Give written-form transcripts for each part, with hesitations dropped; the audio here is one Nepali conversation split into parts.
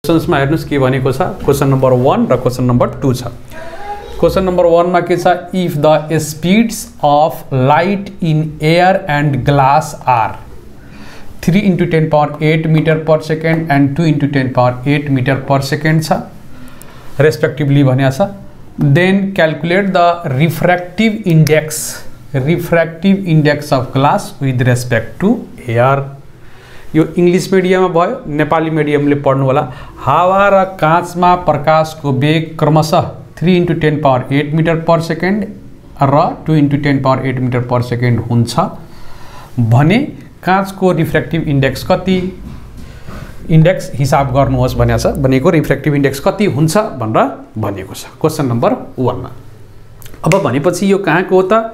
क्वेशन्समा हेर्नुस् के भनेको छ क्वेशन नम्बर 1 र क्वेशन नम्बर 2 छ। क्वेशन नम्बर 1 मा के छ if the speeds of light in air and glass are 3 × 10⁸ metre per second and 2 × 10⁸ metre per second छ रेस्पेक्टिभली भनेको छ। Then calculate the refractive index of glass with respect to air. यो इंग्लिश मीडियम भयो, नेपाली मिडियमले पढ्नु होला। हावा र काँचमा प्रकाशको वेग क्रमशः 3 × 10⁸ मीटर पर सेकेन्ड र 2 × 10⁸ मीटर पर सेकेन्ड हुन्छ भने काँचको रिफ्र्याक्टिभ इन्डेक्स कति इन्डेक्स हिसाब गर्नुहोस् भनेको छ। भनेको रिफ्र्याक्टिभ इन्डेक्स कति हुन्छ भनेर भनेको छ क्वेशन नम्बर 1 मा। अब भनेपछि यो कहाँको हो त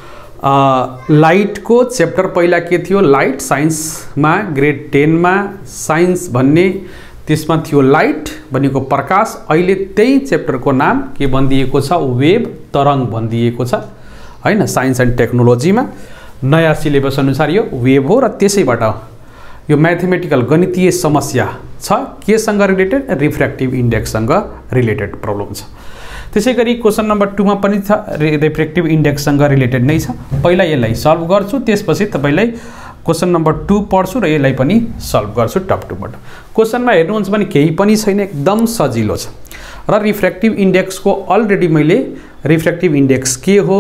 लाइट को चैप्टर पहिला के थियो लाइट साइंस में ग्रेड 10 में साइंस भन्ने त्यसमा थियो लाइट भनेको प्रकाश। अहिले त्यही चैप्टर को नाम के भनिदिएको छ वेव तरंग भनिदिएको छ हैन। साइंस एंड टेक्नोलोजी में नयाँ सिलेबस अनुसार यो वेव हो र त्यसैबाट यो मैथमेटिकल गणितीय समस्या छ केसँग रिलेटेड रिफ्र्याक्टिभ इन्डेक्ससँग रिलेटेड प्रब्लम छ। त्यसैगरी क्वेशन नम्बर 2 मा पनि छ रिफ्र्याक्टिभ इन्डेक्ससँग रिलेटेड नै छ। पहिला यसलाई सल्भ गर्छु त्यसपछि तपाईलाई क्वेशन नम्बर 2 पढ्छु र यसलाई पनि सल्भ गर्छु टप टु बटम। क्वेशनमा हेर्नुहुन्छ भने केही पनि छैन एकदम सजिलो छ र रिफ्र्याक्टिभ इन्डेक्सको अलरेडी मैले रिफ्र्याक्टिभ इन्डेक्स के हो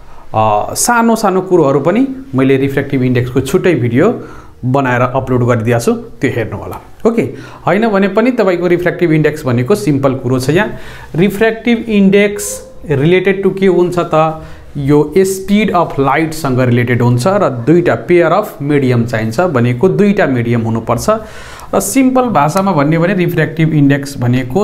सानो सानो कुरोहरु पनि मैले रिफ्र्याक्टिभ इन्डेक्सको छुट्टै भिडियो बनाएर अपलोड गरिदिएको छु त्यो हेर्नु होला। ओके हैन भने पनि तपाईको रिफ्र्याक्टिभ इन्डेक्स भनेको सिम्पल कुरो छ। यहाँ रिफ्र्याक्टिभ इन्डेक्स रिलेटेड टु के हुन्छ त यो स्पीड अफ लाइट सँग रिलेटेड हुन्छ र दुईटा पेयर अफ मिडियम चाहिन्छ भनेको दुईटा मिडियम हुनुपर्छ र सिम्पल भाषामा भन्ने भने रिफ्र्याक्टिभ इन्डेक्स भनेको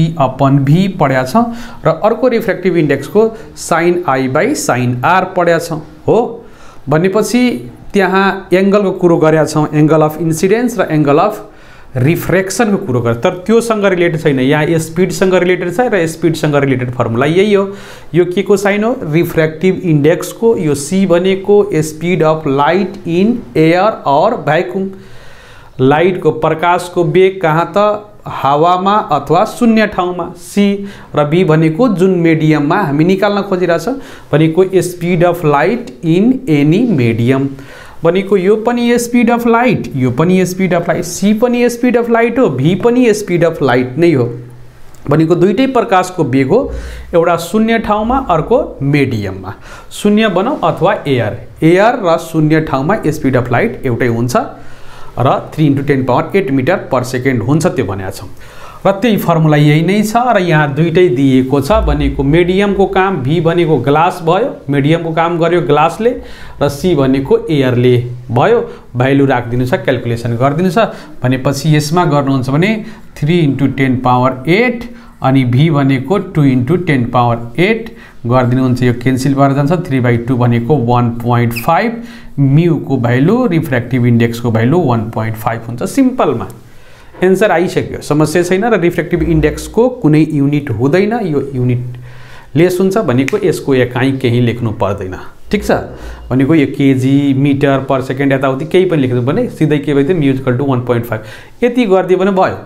C/V पढ्या छ र अर्को रिफ्र्याक्टिभ इन्डेक्सको sin I/sin R पढ्या छ हो भनेपछि त्यहाँ एंगल को कुरो गरेका छौं एंगल अफ इन्सिडेन्स र एंगल अफ रिफ्रेक्शन को कुरो गरे तर त्यो सँग रिलेटेड छैन। यहाँ स्पीड सँग रिलेटेड छ र स्पीड सँग रिलेटेड फर्मुला यही हो। यो के को साइन हो रिफ्र्याक्टिभ इन्डेक्स को यो C भनेको speed of light in air और भ्याकुम। लाइट को प्रकाश को वेग कहाँ त हावामा अथवा शून्य ठाउँमा C र B भनेको जुन मिडियममा हामी निकाल्न खोजिरहेछ भनेको speed of light in any medium भनेको यो पनि स्पीड अफ लाइट यो पनि स्पीड अफ लाइट C पनि स्पीड अफ लाइट हो V पनि स्पीड अफ लाइट नै हो भनेको दुईटै प्रकाशको वेग हो एउटा शून्य ठाउँमा अर्को मिडियममा शून्य बनाऊ अथवा एयर र शून्य ठाउँमा स्पीड अफ लाइट एउटै हुन्छ र 3 × 10⁸ मीटर पर सेकेन्ड हुन्छ त्यो भनेको छौं र त्यही फर्मुला यही नै छ र यहाँ दुईटै दिएको छ भनेको मिडियम को काम V भनेको ग्लास भयो मिडियम को काम गर्यो ग्लासले र C भनेको एयरले भयो भ्यालु राखिदिनु छ क्याल्कुलेसन गरिदिनु छ भनेपछि यसमा गर्नुहुन्छ भने 3 × 10⁸ अनि V भनेको 2 × 10⁸ गरिदिनुहुन्छ यो क्यान्सल भएर जान्छ 3/2 भनेको 1.5 म्यू को भ्यालु रिफ्र्याक्टिभ इन्डेक्स को भ्यालु 1.5 हुन्छ। सिम्पलमा एन्सर आइसक्यो समस्या छैन र रिफ्र्याक्टिभ इन्डेक्स को कुनै युनिट हुँदैन यो युनिट लेस हुन्छ भनेको यसको एकाइ केही लेख्नु पर्दैन ठीक छ भनेको यो केजी मिटर पर सेकेन्ड यताउति केही पनि लेख्नु भने सिधै के भयो म्यू इक्वल टु 1.5 यति गर्दियो भने भयो।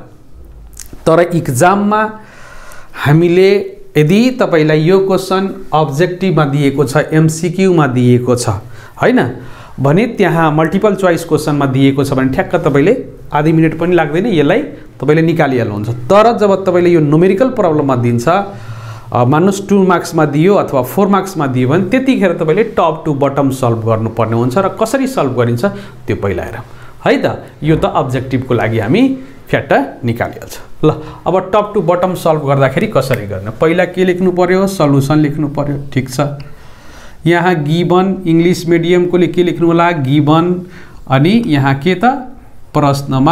तर एक्जाममा हामीले यदि तपाईलाई यो क्वेशन अब्जेक्टिभमा दिएको छ एमसीक्यू मा दिएको छ हैन भने त्यहाँ मल्टिपल चोइस क्वेशनमा दिएको छ भने ठ्याक्क तपाईले आधी मिनेट पनि लाग्दैन यसलाई तपाईले निकालिहाल्नुहुन्छ। तर जब तपाईले यो न्युमेरिकल प्रब्लममा दिन्छ माइनस 2 मार्क्स मा दियो अथवा 4 मार्क्स मा दियो भने त्यतिखेर तपाईले टप टु बटम सल्भ गर्नुपर्ने हुन्छ र कसरी सल्भ गरिन्छ त्यो पहिला हेरौँ है त। यो त अब्जेक्टिभ को लागि हामी फ्याट्ट निकालिहाल्छ। ल अब टप टु बटम सल्भ गर्दाखेरि कसरी गर्ने पहिला के लेख्नु पर्यो सल्युसन लेख्नु पर्यो ठीक छ। यहाँ गिवन इंग्लिश मिडियम को के लेख्नु होला गिवन अनि यहाँ के त प्रश्नमा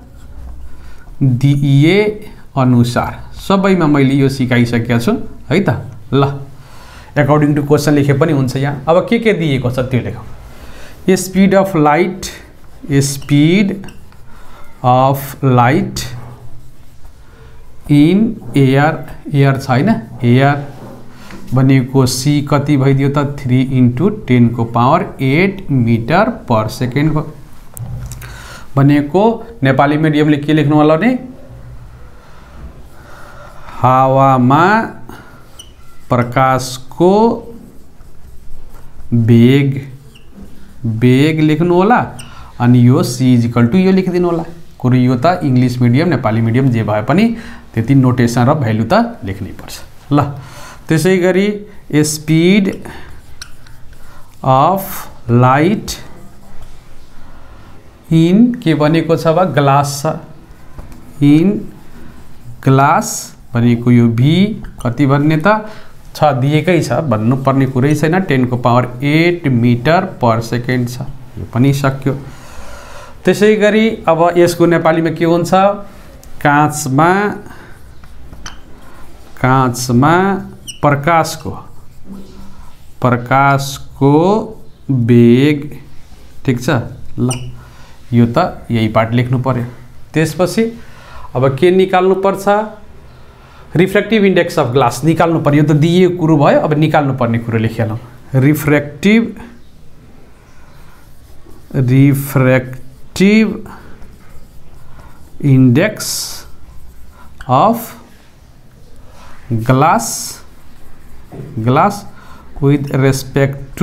दिए अनुसार सबैमा मैले यो सिकाइसकेको छु है त। ल अकॉर्डिंग टु क्वेशन लेखे पनि हुन्छ। यहाँ अब के दिएको छ त्यो लेखौं speed of light in air छैन एयर भनेको C कति भइदियो त 3 × 10⁸ मीटर पर सेकेन्ड भनेको नेपाली मिडियमले के लेख्नु होला भने हावामा प्रकाशको वेग लेख्नु होला अनि यो c = यो लेखिदिनु होला। कुरो यो त इंग्लिश मिडियम नेपाली मिडियम जे भए पनि त्यति नोटेसन र भ्यालु त लेख्नै पर्छ ल। त्यसैगरी स्पीड अफ लाइट इन के भनेको छ बा ग्लास छ, इन ग्लास भनेको यो v कति भन्ने त छ दिएकै छ, भन्नुपर्ने कुरै छैन, 10⁸ मिटर पर सेकेन्ड छ, यो पनि सक्यो। त्यसैगरी अब यसको नेपालीमा के हुन्छ, काँचमा प्रकाशको वेग, ठीक छ ल। यो त यही पार्ट लेख्नु पर्यो। त्यसपछि अब के निकाल्नु पर्छ, रिफ्र्याक्टिभ इन्डेक्स अफ ग्लास निकाल्नु पर्यो। यो त दिएको कुरो भयो, अब निकाल्नु पर्ने कुरो लेखिहालौँ। Refractive index of glass with respect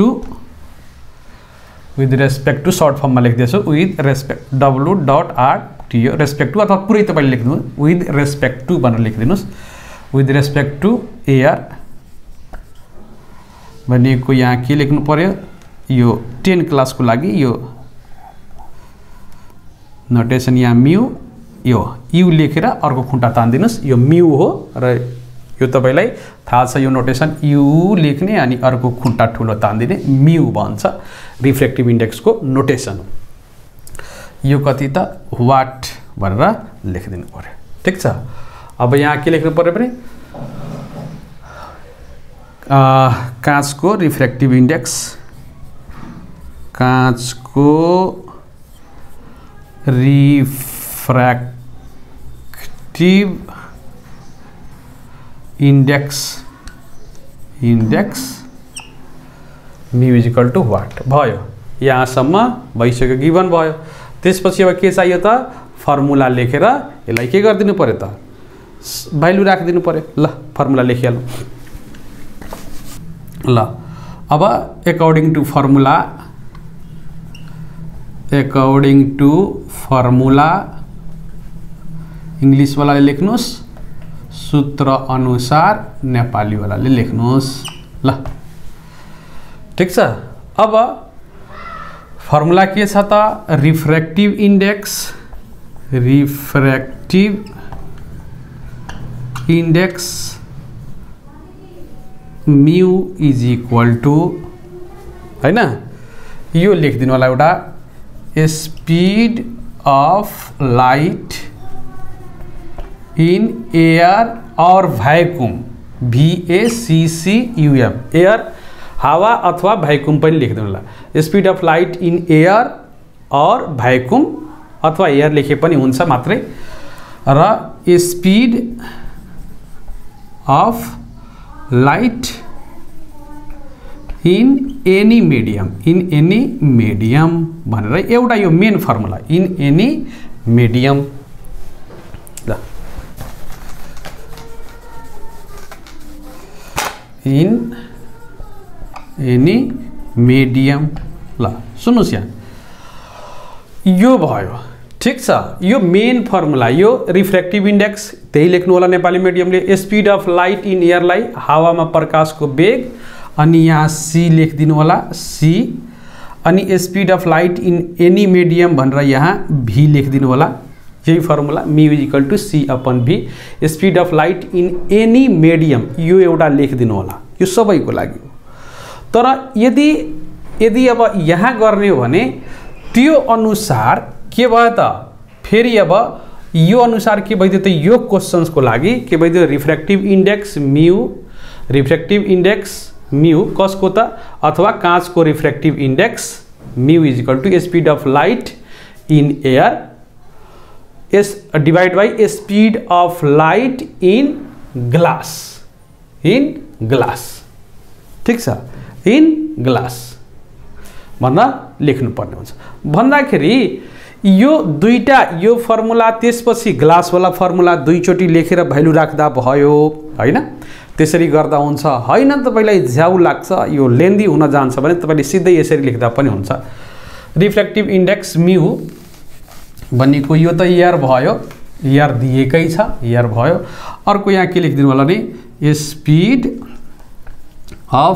to short फर्ममा लेख्दैछु, with respect W.RTO respect two, अथवा पुरै तपाईले लेख्नु विथ रेस्पेक्ट टू भनेर लेखिदिनुस्। विथ रेस्पेक्ट टू एयर भनेको यहाँ के लेख्नु पर्यो, यो 10 क्लासको लागि यो नोटेसन यहाँ म्यू, यो यू लेखेर अर्को खुट्टा तान्दिनुस्, यो म्यू हो र यो तपाईलाई थाहा छ, यो नोटेसन यू लेख्ने अनि अर्को खुट्टा ठुलो तान्दिने म्यू भन्छ, रिफ्र्याक्टिभ इन्डेक्सको नोटेसन हो। यो कति त वाट भनेर लेखिदिनु पर्यो, ठीक छ। अब यहाँ के लेख्नु पर्यो भने काँचको रिफ्र्याक्टिभ इन्डेक्स, काँचको रिफ्र्याक्टिभ इन्डेक्स म्यू = वाट भयो। यहाँसम्म भइसक्यो, गिभन भयो। त्यसपछि अब के चाहियो त, फर्मुला लेखेर यसलाई के गरिदिनु पर्यो त, भ्यालु राखिदिनु पर्यो ल। फर्मुला लेखिहालौँ ल। अब अकॉर्डिंग टू फर्मुला इंग्लिश वाला लेख्नुस्, सूत्र अनुसार नेपाली वालाले लेख्नुस् ल, ठीक छ। अब फर्मुला के छ त, रिफ्र्याक्टिभ इन्डेक्स म्यू = हैन, यो लेखिदिनु होला, एउटा speed of light in air और भ्याकुम, VACCUM, एयर हावा अथवा भ्याकुम पनि लेखिदिनु होला। Speed of light in air और भ्याकुम अथवा एयर लेखे पनि हुन्छ मात्रै, र speed of light in any medium भनेर एउटा यो main formula, in any medium ल, इन एनी मिडियम ल। सुन्नुस् यहाँ, यो भयो, ठीक छ। यो मेन फर्मुला, यो रिफ्र्याक्टिभ इन्डेक्स त्यही लेख्नु होला नेपाली मिडियमले। स्पीड अफ लाइट इन एयरलाई हावामा प्रकाशको वेग, अनि यहाँ सी लेखिदिनु होला, सी, अनि speed of light in any medium भनेर यहाँ भी लेखिदिनु होला। यही formula mu = C/V। Speed of light in any medium यो एउटा लेखिदिनु होला, यो सबैको लागि हो। तर यदि अब यहाँ गर्ने हो भने त्यो अनुसार के भयो त, फेरि अब यो अनुसार के भइदियो त, यो क्वेशन्सको लागि के भइदियो, रिफ्र्याक्टिभ इन्डेक्स म्यू कसको त, अथवा काँचको refractive index mu = speed of light in air divide by speed of light in glass, ठीक छ, इन ग्लास भनेर लेख्नु पर्ने हुन्छ। भन्दाखेरि यो दुईटा यो फर्मुला त्यसपछि ग्लासवाला फर्मुला दुईचोटि लेखेर भ्यालु राख्दा भयो हैन। त्यसरी गर्दा हुन्छ। हैन तपाईलाई झ्याउ लाग्छ यो लेन्दी हुन जान्छ भने तपाईले सिधै यसरी लेख्दा पनि हुन्छ। रिफ्र्याक्टिभ इन्डेक्स म्यू भनेको यो त एआर भयो, एआर दिएकै छ, एआर भयो। अर्को यहाँ के लेखिदिनु होला नि speed of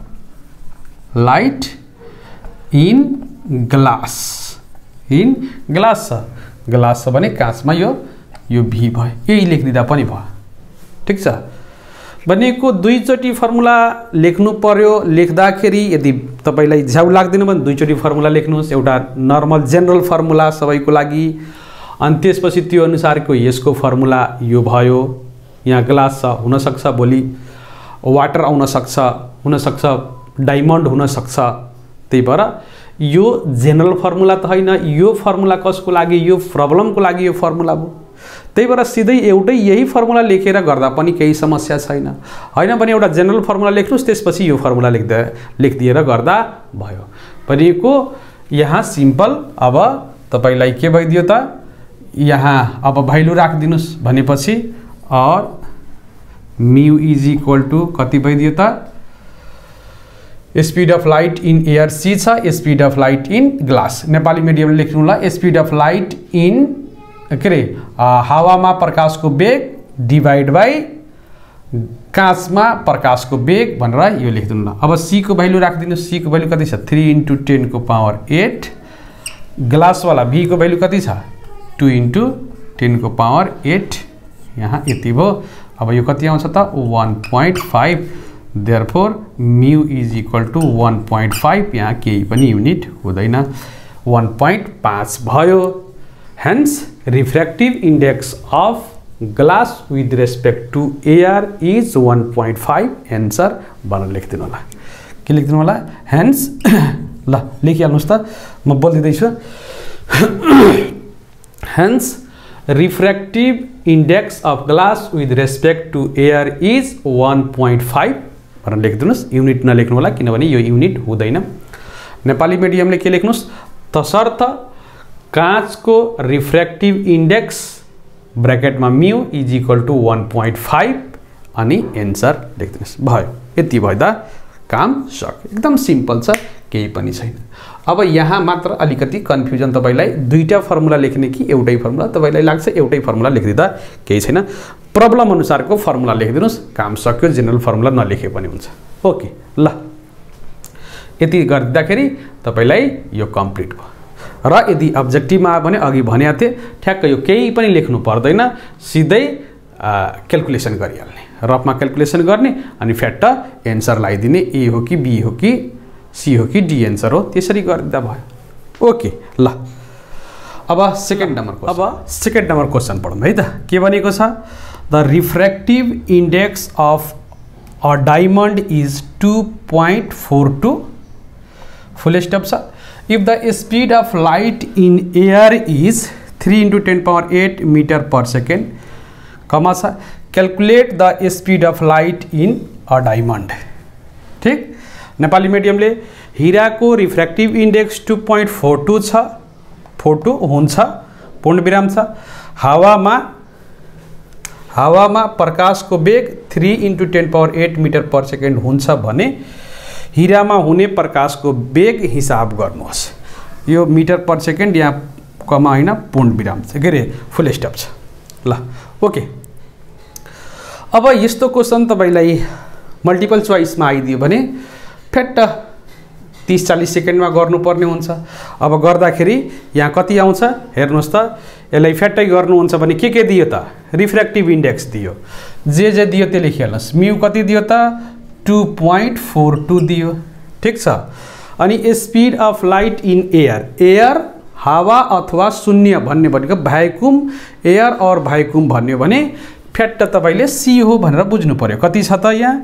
light in glass, in glass छ, ग्लास छ भने काँचमा यो भी भयो, यही लेखिदिँदा पनि भयो। ठीक छ। भनेको दुईचोटि फर्मुला लेख्नु पर्यो। लेख्दाखेरि यदि तपाईलाई झ्याउ लाग्दैन भने दुईचोटि फर्मुला लेख्नुहोस्। एउटा नर्मल जेनरल फर्मुला सबैको लागि, अनि त्यसपछि त्यो अनुसारको यसको फर्मुला यो भयो। यहाँ ग्लास छ, हुन सक्छ भोलि वाटर आउन सक्छ, हुन सक्छ डायमन्ड हुन सक्छ। त्यही भएर यो जेनरल फर्मुला त हैन, यो फर्मुला कसको लागि, यो प्रब्लमको लागि यो फर्मुला हो। त्यही भएर सिधै एउटै यही फर्मुला लेखेर गर्दा पनि केही समस्या छैन। हैन भने एउटा जेनरल फर्मुला लेख्नुस्, त्यसपछि यो फर्मुला लेखिदिएर गर्दा भयो। भनेको यहाँ सिम्पल। अब तपाईलाई के भइदियो त, यहाँ अब भ्यालु राखिदिनुस् भनेपछि और म्यू इज इक्वल टू कति भइदियो त, speed of light in air C छ, speed of light in glass Nepali मिडियमले लेख्नु होला। स्पीड अफ लाइट इन के रे हावामा प्रकाशको वेग डिवाइड बाई काँचमा प्रकाशको वेग भनेर यो लेखिदिनु होला। अब सी को भ्यालु राखिदिनु। सी को भ्यालु कति छ 3 × 10 को पावर 8। ग्लासवाला भी को भ्यालु कति छ 2 × 10 को पावर 8। यहाँ यति भयो। अब यो कति आउँछ त 1.5। Therefore mu is equal to 1.5। यहाँ केही पनि युनिट हुँदैन, 1.5 भयो। Hence refractive index of glass with respect to air is 1.5। Answer भनेर लेखिदिनु होला। के लेखिदिनु होला? हेन्स ल लेखिहाल्नुहोस् त, म बोलिदिँदैछु। Hence refractive index of glass with respect to air is 1.5 भनेर लेखिदिनुहोस्। युनिट नलेख्नु होला किनभने यो युनिट हुँदैन। नेपाली मिडियमले के लेख्नुहोस्, तसर्थ काँचको रिफ्र्याक्टिभ इन्डेक्स ब्र्याकेटमा म्यू इज इक्वल टू 1.5 अनि एन्सर लेखिदिनुहोस्। भयो, यति भयो त काम सक्यो। एकदम सिम्पल छ, केही पनि छैन। अब यहाँ मात्र अलिकति कन्फ्युजन तपाईलाई, दुईटा फर्मुला लेख्ने कि एउटै फर्मुला, तपाईलाई लाग्छ एउटै फर्मुला लेखिदिँदा केही छैन। प्रब्लम अनुसारको फर्मुला लेखिदिनुहोस्, काम सक्यो। जेनरल फर्मुला नलेखे पनि हुन्छ। ओके ल, यति गरिदिँदाखेरि तपाईलाई यो कम्प्लिट भयो। र यदि अब्जेक्टिभमा आयो भने अघि भनेको थिएँ ठ्याक्क यो केही पनि लेख्नु पर्दैन, सिधै क्याल्कुलेसन गरिहाल्ने, रफमा क्याल्कुलेसन गर्ने अनि फ्याट्ट एन्सर लगाइदिने। ए हो कि बी हो कि सी हो कि डी एन्सर हो, त्यसरी गरिदिँदा भयो। ओके ल, अब सेकेन्ड नम्बर क्वेसन पढौँ है त। के भनेको छ, the refractive index of a diamond is 2.42 full stop छ। If the speed of light in air is 3 × 10⁸ metre per second, comma छ calculate the speed of light in a diamond. ठीक, नेपाली मिडियमले हीराको रिफ्र्याक्टिभ इन्डेक्स 2.42 छ, 42 हुन्छ, पूर्ण विराम छ। हावामा प्रकाशको वेग 3 × 10⁸ मीटर पर सेकेन्ड हुन्छ भने हीरामा हुने प्रकाशको वेग हिसाब गर्नुहोस्। यो मीटर पर सेकेन्ड यहाँ कमा होइन, पूर्ण विराम छ, के अरे फुल स्टप छ। ल ओके, अब यस्तो क्वेसन तपाईलाई मल्टिपल चोइसमा आइदियो भने फ्याट्ट 30-40 सेकेन्डमा गर्नुपर्ने हुन्छ। अब गर्दाखेरि यहाँ कति आउँछ हेर्नुहोस् त। यसलाई फ्याट्टै गर्नुहुन्छ भने के दियो त, रिफ्र्याक्टिभ इन्डेक्स दियो, जे दियो त्यो लेखिहाल्नुहोस्। म्यू कति दियो त 2.42 दियो। ठीक छ। अनि speed of light in air, air हावा अथवा शून्य भन्ने भनेको भ्याकुम, एयर और भ्याकुम भन्यो भने फ्याट्ट तपाईले सी हो भनेर बुझ्नु पर्यो। कति छ त यहाँ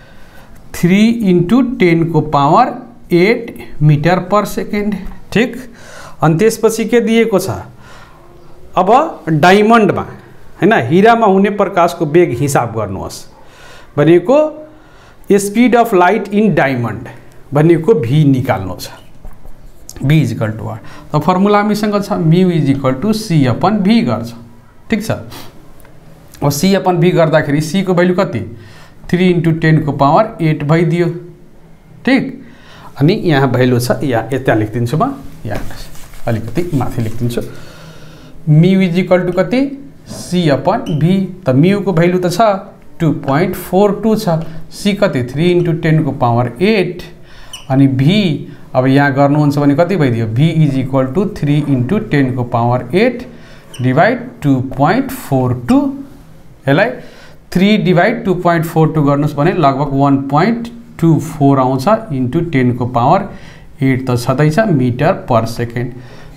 3 × 10 को पावर 8 मीटर पर सेकेन्ड। ठीक, अनि त्यसपछि के दिएको छ, अब डायमन्डमा हैन हीरामा हुने प्रकाशको वेग हिसाब गर्नुहोस् भनेको speed of light in diamond भनेको भी निकाल्नु छ। V is equal to what त फर्मुला हामीसँग छ mu is equal to C upon V गर्छ ठीक छ। अब सी अपन भी गर्दाखेरि सी को भ्यालु कति 3 × 10 को पावर 8 भइदियो ठीक। अनि यहाँ भ्यालु छ यहाँ यता लेखिदिन्छु म यहाँ अलिकति माथि लेखिदिन्छु म्यू इज इक्वल टू कति सी अपन भी त म्यू को भ्यालु त छ 2.42 छ सी कति 3 × 10 को पावर 8 अनि भी अब यहाँ गर्नुहुन्छ भने कति भइदियो भी इज इक्वल टू 3 × 10 को पावर 8 डिवाइड 2.42 यसलाई 3 डिवाइड 2.42 गर्नुस् भने लगभग 1.24 आउँछ इन्टु 10 को पावर 8 त छँदैछ मिटर पर सेकेन्ड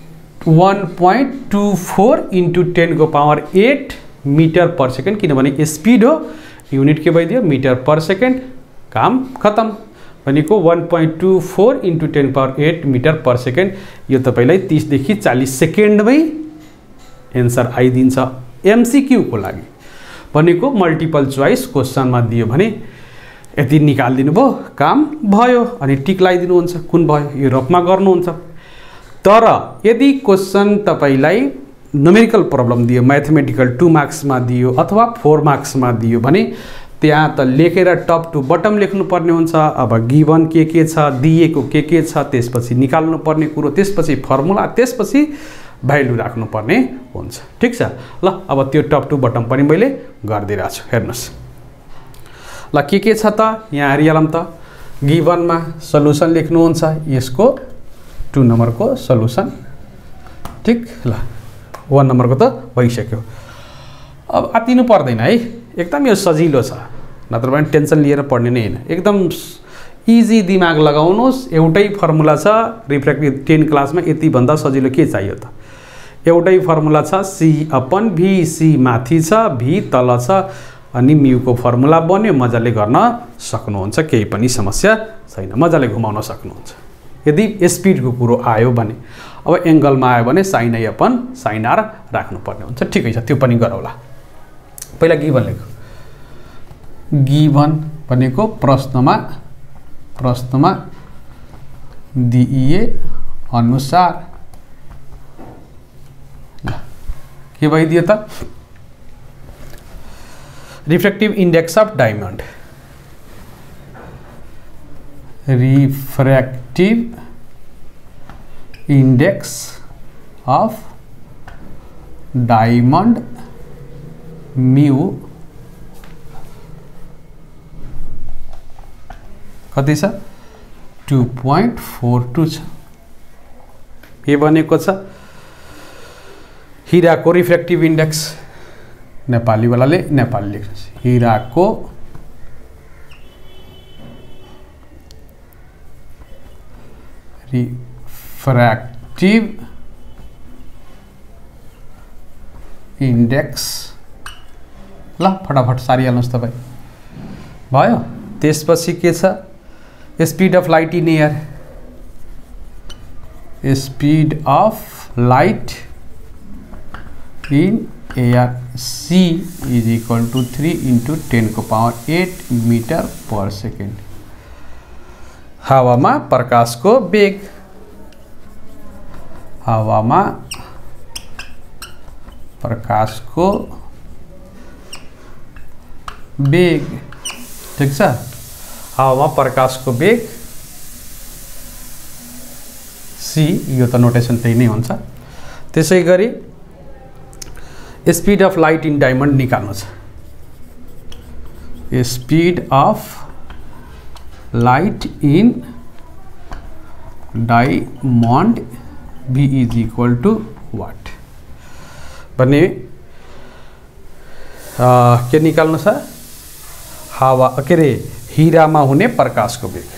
1.24 इन्टु 10 को पावर 8 मिटर पर सेकेन्ड किनभने स्पिड हो युनिट के भइदियो मिटर पर सेकेन्ड काम खत्म भनेको 1.24 into 10 power 8 metre per second यो तपाईलाई 30 देखि 40 सेकेन्डमै एन्सर आइदिन्छ एमसीक्यू को लागि भनेको मल्टिपल चोइस क्वेशनमा दियो भने यति निकाल्दिनु भयो काम भयो अनि टिक लगाइदिनु हुन्छ कुन भयो यो रूपमा गर्नुहुन्छ। तर यदि क्वेशन तपाईलाई न्युमेरिकल प्रब्लम दियो म्याथमेटिकल 2 मार्क्समा दियो अथवा 4 मार्क्समा दियो भने त्यहाँ त लेखेर टप टु बटम लेख्नु पर्ने हुन्छ। अब गिवन के छ दिएको के छ त्यसपछि निकाल्नु पर्ने कुरो त्यसपछि फर्मुला त्यसपछि भ्यालु राख्नु पर्ने हुन्छ ठीक छ। ल अब त्यो टप टु बटम पनि मैले गरिदिरहेको छु हेर्नुस्। ल के छ त यहाँ हेरिहालौँ त गिवनमा सल्युसन लेख्नुहुन्छ यसको 2 नम्बरको सल्युसन ठीक। ल 1 नम्बरको त भइसक्यो अब आतिनु पर्दैन है एकदम यो सजिलो छ नत्र भने टेन्सन लिएर पढ्ने नै हैन एकदम इजी दिमाग लगाउनुस् एउटै फर्मुला छ रिफ्र्याक्टिभ 10 क्लासमा यति भन्दा सजिलो के चाहियो त एउटै फर्मुला छ सी अपन भी सी माथि छ भी तल छ अनि म्यू को फर्मुला बन्यो मजाले गर्न सक्नुहुन्छ केही पनि समस्या छैन मजाले घुमाउन सक्नुहुन्छ। यदि स्पिड को कुरो आयो भने अब एंगलमा आयो भने sine A upon sine R राख्नु पर्ने हुन्छ ठिकै छ त्यो पनि गरौला। पहिला गिवन लेखौ गिवन भनेको प्रश्नमा दिइए अनुसार के भइदियो त refractive index of diamond refractive index of diamond mu कति छ 2.42 छ के भनेको छ हीरा को रिफ्र्याक्टिभ इंडेक्स नेपाली वालाले नेपाली लेख्नुस् हीरा को रिफ्र्याक्टिभ इंडेक्स ल फटाफट सारिहाल्नुस् तपाई भयो। त्यसपछि के छ speed of light in air speed of light in air c is equal to 3 × 10 को पावर 8 मीटर पर सेकेंड। हावामा प्रकाश को वेग हावामा प्रकाश को वेग ठीक छ हावामा प्रकाश को वेग c यो त नोटेसन त्यही नै हुन्छ। त्यसैगरी speed of light in diamond निकाल्नु छ speed of light in diamond v is equal to what भने के निकाल्नु छ हावा के रे हीरामा हुने प्रकाश को वेग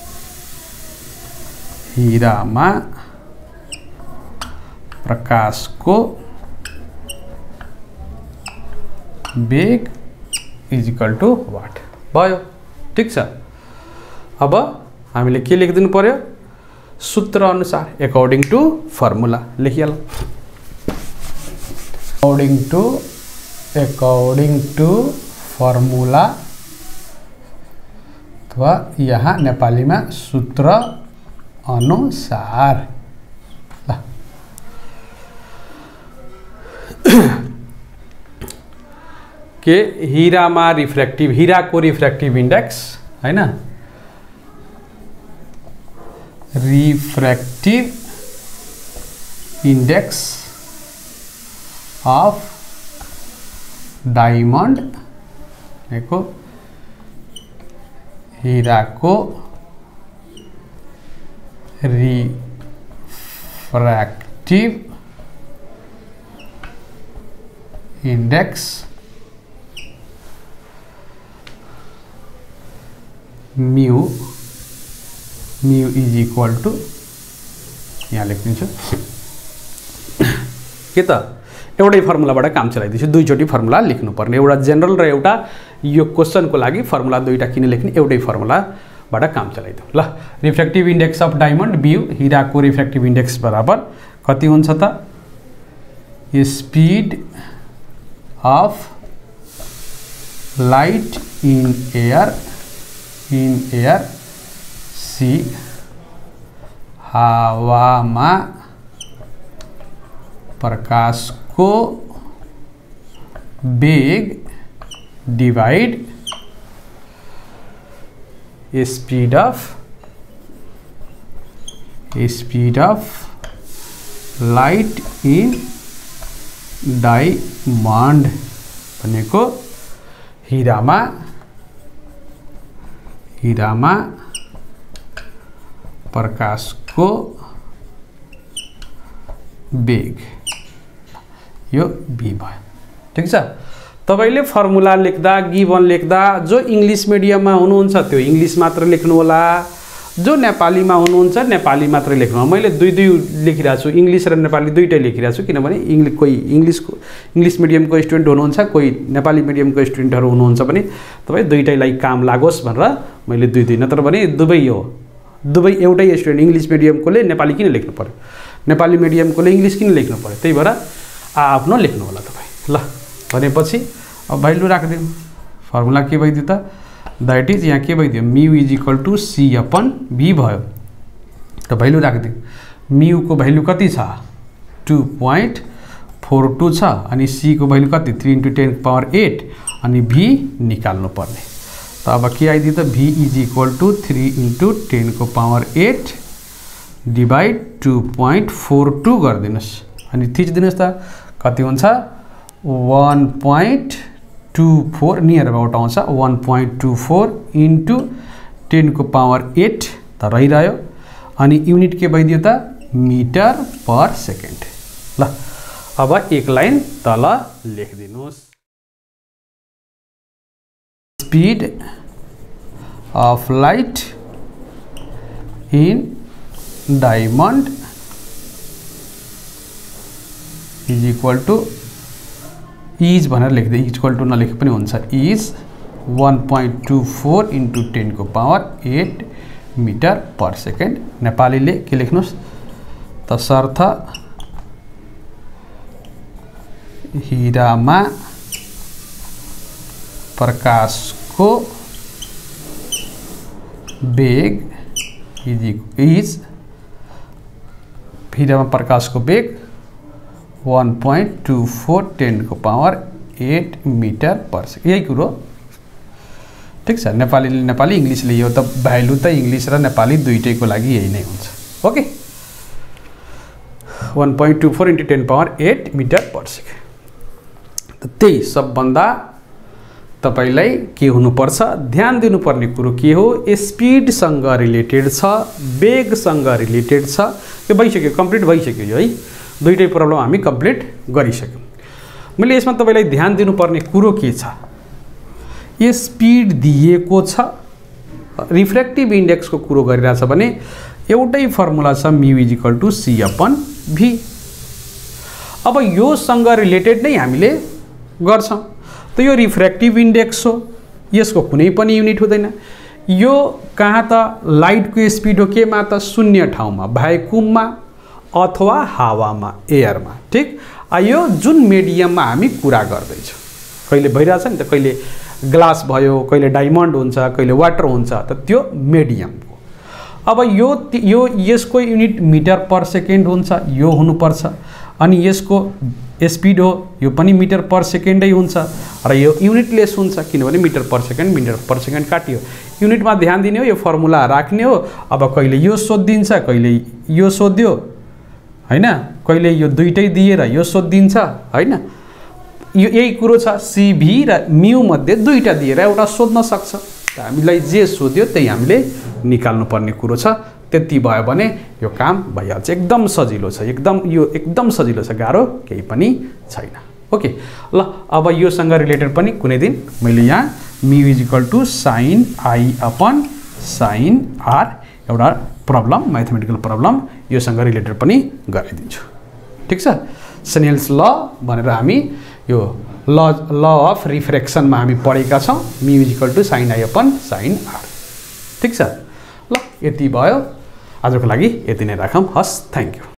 हीरामा प्रकाश को वेग इज इक्वल टू वाट भयो ठीक छ। अब हामीले के लेखिदिनु पर्यो सूत्र अनुसार अकॉर्डिंग टू फर्मुला लेखिहाल अकॉर्डिंग टू फर्मुला अथवा यहाँ नेपाली में सूत्र अनुसार के हीरामा रिफ्र्याक्टिभ हीराको रिफ्र्याक्टिभ इन्डेक्स हैन रिफ्र्याक्टिभ इन्डेक्स अफ डायमंड को हीराको refractive index mu is equal to यहाँ लेखिदिन्छु के त एउटै फर्मुलाबाट काम चलाइदिन्छु दुईचोटि फर्मुला लेख्नुपर्ने एउटा जेनरल र एउटा यो क्वेशनको लागि फर्मुला दुईटा किन लेख्ने एउटै फर्मुलाबाट काम चलाइदिउँ ल refractive index of diamond mu हीराको रिफ्र्याक्टिभ इन्डेक्स बराबर कति हुन्छ त speed of light in air C हावामा प्रकाशको वेग divide speed of light in diamond भनेको हीरामा प्रकाशको वेग यो बी भयो ठीक छ तपाईले फर्मुला लेख्दा गिवन लेख्दा जो इंग्लिश मिडियममा हुनुहुन्छ त्यो इंग्लिश मात्र लेख्नु होला जो नेपालीमा हुनुहुन्छ नेपाली मात्र लेख्नु होला मैले दुई लेखिरहेको छु इंग्लिश र नेपाली दुईटै लेखिरहेको छु किनभने कोही इंग्लिश मिडियमको स्टुडेन्ट हुनुहुन्छ कोही नेपाली मिडियमको स्टुडेन्टहरु हुनुहुन्छ भने तपाई दुईटैलाई काम लागोस् भनेर मैले दुई नत्र भने दुबै एउटै स्टुडेन्ट इंग्लिश मिडियमकोले नेपाली किन लेख्नु पर्यो नेपाली मिडियमकोले इंग्लिश किन लेख्नु पर्यो त्यही भएर आफ्नो लेख्नु होला तपाई ल भनेपछि अब भ्यालु राख्दियौ फर्मुला के भइदियो त दैट इज यहाँ के भइदियो mu is equal to C upon V भयो त भ्यालु राख्दियौ म्यू को भ्यालु कति छ 2.42 छ अनि सी को भ्यालु कति 3 × 10⁸ अनि v निकाल्नु पर्ने त अब के आइदियो त v is equal to 3 × 10⁸ divide 2.42 गरिदिनुस् अनि थिच दिनुस् त कति हुन्छ 1.24 नियर अबाउट आउँछ 1.24 × 10⁸ त रहिरह्यो अनि युनिट के भइदियो त मिटर पर सेकेन्ड ल अब एक लाइन तल लेखिदिनुस् speed of light in diamond is equal to is भनेर लेख्दै इक्वल टू नलेखे पनि हुन्छ इज 1.24 × 10⁸ मिटर पर सेकेन्ड नेपालीले के लेख्नुस् तसर्थ हीरामा प्रकाशको वेग इज हीरामा प्रकाशको वेग 1.24 10⁸ मिटर पर सेकेन्ड यही कुरो ठीक छ नेपाली इंग्लिशले यो त भ्यालु त इंग्लिश र नेपाली दुईटैको लागि यही नै हुन्छ ओके 1.24 × 10⁸ मिटर पर सेकेन्ड त त्यही सबभन्दा तपाईलाई के हुनुपर्छ ध्यान दिनुपर्ने कुरो के हो स्पीड सँग रिलेटेड छ वेग सँग रिलेटेड छ यो भइसक्यो कम्प्लिट भइसक्यो यो है दुईटै प्रब्लम हामी कम्प्लिट गरिसक्यौं मैले यसमा तपाईलाई ध्यान दिनुपर्ने कुरो के छ स्पीड दिएको छ रिफ्र्याक्टिभ इन्डेक्स को कुरो गरिरहेछ भने एउटै फर्मुला छ mu is equal to C upon V अब यो सँग रिलेटेड नै हामीले गर्छौं त यो रिफ्र्याक्टिभ इन्डेक्स हो यसको कुनै पनि युनिट हुँदैन यो कहाँ त लाइट को स्पीड हो केमा त शून्य ठाउँमा भ्याकुममा अथवा हावामा एयरमा ठीक यो जुन मिडियममा हामी कुरा गर्दैछौं कहिले भइराछ नि त कहिले ग्लास भयो कहिले डायमन्ड हुन्छ कहिले वाटर हुन्छ त त्यो मिडियमको अब यो यसको युनिट मिटर पर सेकेन्ड हुन्छ यो हुनुपर्छ अनि यसको स्पिड हो यो पनि मिटर पर सेकेन्डै हुन्छ र यो युनिटलेस हुन्छ किनभने मिटर पर सेकेन्ड काटियो। युनिटमा ध्यान दिने हो, यो फर्मुला राख्ने हो। अब कहिले यो सोधिन्छ कहिले यो सोध्यो हैन, कहिले यो दुईटै दिएर यो सोधिन्छ हैन। यो यही कुरो छ, सिभी र म्यू मध्ये दुईटा दिएर एउटा सोध्न सक्छ। हामीलाई जे सोध्यो त्यही हामीले निकाल्नु पर्ने कुरो छ। त्यति भयो भने यो काम भइहाल्छ। एकदम सजिलो छ, एकदम सजिलो छ, गाह्रो केही पनि छैन। ओके ल, अब योसँग रिलेटेड पनि कुनै दिन मैले यहाँ mu is equal to sine I upon sine R एउटा प्रब्लम, म्याथमेटिकल प्रब्लम योसँग रिलेटेड पनि गराइदिन्छु। ठिक छ, स्नेल्स ल भनेर हामी यो ल अफ रिफ्रेक्सनमा हामी पढेका छौँ। Mu is equal to sine I upon sine R. ठिक छ ल, यति भयो आजको लागि, यति नै राखौँ। हस्, थ्याङ्क यू।